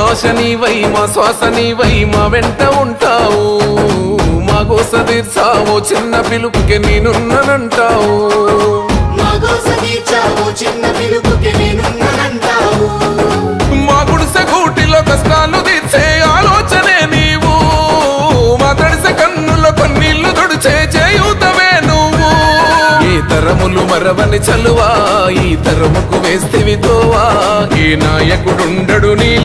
ఆశ నీవై మా శ్వాస నీవై మా వెంట ఉంటావు మా గోస తీర్చావు చిన్న పిలుపుకి నేనున్నానంటావు మా గుడిసె గూటిలో కష్టాలు తీర్చే ఆలోచనే నీవు మా తడిసె కన్నులో కన్నీళ్లు తుడిచే చేయూతవే నువ్వు ఈ తరములు మరవని చలువా ఈ తరముకు వేస్తేవి తోవా ఈ నాయకుడుండడు నీ